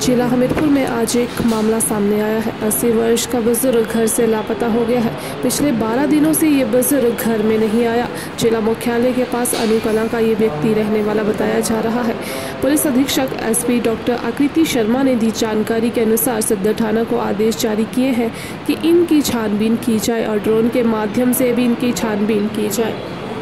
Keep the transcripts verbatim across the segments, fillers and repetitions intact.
जिला हमीरपुर में आज एक मामला सामने आया है। अस्सी वर्ष का बुजुर्ग घर से लापता हो गया है। पिछले बारह दिनों से ये बुजुर्ग घर में नहीं आया। जिला मुख्यालय के पास अनुकला का ये व्यक्ति रहने वाला बताया जा रहा है। पुलिस अधीक्षक एसपी डॉक्टर आकृति शर्मा ने दी जानकारी के अनुसार सदर थाना को आदेश जारी किए हैं कि इनकी छानबीन की जाए और ड्रोन के माध्यम से भी इनकी छानबीन की जाए।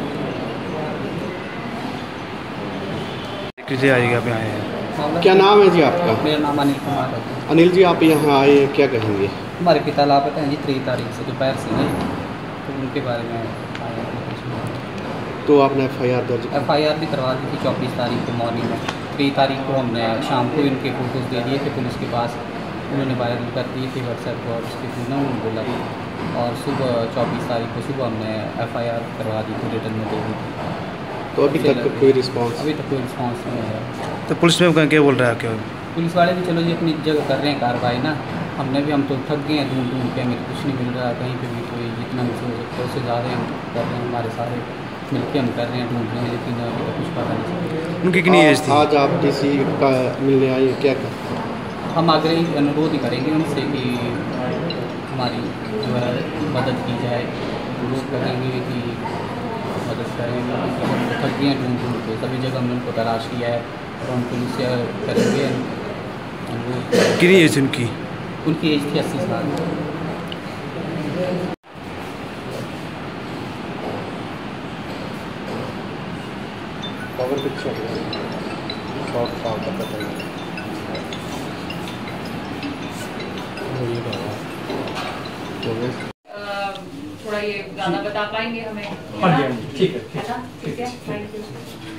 क्या नाम है जी आपका? मेरा नाम अनिल कुमार है। अनिल जी, आप यहाँ आए क्या कहेंगे? हमारे पिता लापता हैं जी तेईस तारीख से दोपहर से नहीं, तो उनके बारे में आया कुछ। तो आपने एफ आई आर दर्ज एफ आई आर भी करवा दी थी चौबीस तारीख को मॉर्निंग में। तेईस तारीख को हमने शाम को इनके फोटोज़ दे दिए थे पुलिस के पास, उन्होंने वायरल कर दिए थे व्हाट्सएप पर, उसके थ्रू ना उन्होंने बोला था। और सुबह चौबीस तारीख को सुबह हमने एफ आई आर करवा दी थी, रिटर्न में दे दी थी। तो अभी तक कोई रिस्पांस? अभी तक कोई रिस्पांस नहीं है। तो पुलिस में क्या बोल रहा है? क्या पुलिस वाले भी चलो जी अपनी जगह कर रहे हैं कार्रवाई ना, हमने भी हम तो थक गए हैं ढूंढ ढूंढ के, हमें कुछ नहीं मिल रहा कहीं पे भी। कोई जितना मुझसे हो सकता है उससे ज़्यादा हम कर रहे हैं, हमारे सारे मिलके हम कर रहे हैं, ढूंढ रहे हैं, लेकिन अभी तक कुछ पता नहीं। उनकी कितनी एज थी? आज आप किसी का मिलने आए क्या करते हैं? हम आग्रही अनुरोध ही करेंगे उनसे कि हमारी जो है मदद की जाए, अनुरोध करेंगे कि मदद करेंगे। हम थक गए हैं ढूंढ ढूंढ के, सभी जगह हमने उनको तलाश किया है और हम पुलिस से करेंगे। कितनी एज उनकी? उनकी एज थी अस्सी साल। कवर पिक्चर शॉर्ट शॉर्ट पता थोड़ा ये ज़्यादा बता पाएंगे हमें? हाँ जी, ठीक है, है ना? ठीक है, थैंक यू।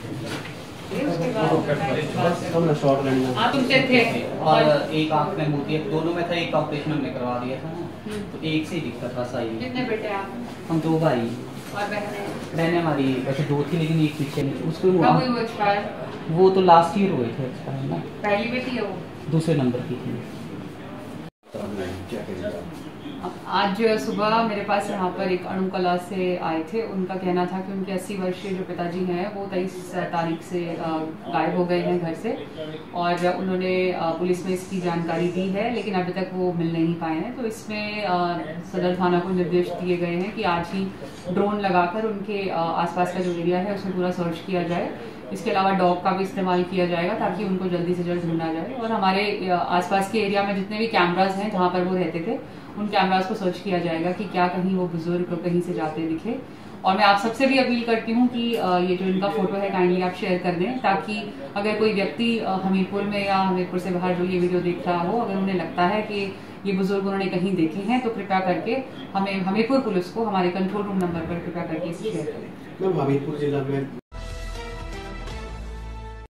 आप उनसे थे और एक आंख में मोती, दोनों में था, एक ऑपरेशन हमने करवा दिया था ना, तो एक से ही दिखता था सही। कितने बेटे आप? हम दो भाई और बहनें? बहनें हमारी वैसे दो थी, लेकिन एक पीछे नहीं। उसको कब हुई वो एक्सपायर? वो तो लास्ट ईयर हुए थे एक्सपायर ना। पहली बेटी है वो? दूसरे नंबर की थी। आज सुबह मेरे पास यहाँ पर एक अणुकला से आए थे। उनका कहना था कि उनके अस्सी वर्षीय जो पिताजी हैं वो तेईस तारीख से गायब हो गए हैं घर से, और उन्होंने पुलिस में इसकी जानकारी दी है, लेकिन अभी तक वो मिल नहीं पाए हैं। तो इसमें सदर थाना को निर्देश दिए गए हैं कि आज ही ड्रोन लगाकर उनके आसपास का जो एरिया है उसमें पूरा सर्च किया जाए। इसके अलावा डॉग का भी इस्तेमाल किया जाएगा ताकि उनको जल्दी से जल्द ढूंढा जाए, और हमारे आसपास के एरिया में जितने भी कैमराज हैं जहाँ पर वो रहते थे उन कैमराज को सर्च किया जाएगा कि क्या कहीं वो बुजुर्ग कहीं से जाते दिखे। और मैं आप सबसे भी अपील करती हूँ कि ये जो इनका फोटो है काइंडली आप शेयर कर दें, ताकि अगर कोई व्यक्ति हमीरपुर में या हमीरपुर से बाहर जो ये वीडियो देख रहा हो, अगर उन्हें लगता है कि ये बुजुर्ग उन्होंने कहीं देखे हैं, तो कृपया करके हमें हमीरपुर पुलिस को हमारे कंट्रोल रूम नंबर पर कृपया करके इसे शेयर करें। हमीरपुर जिला में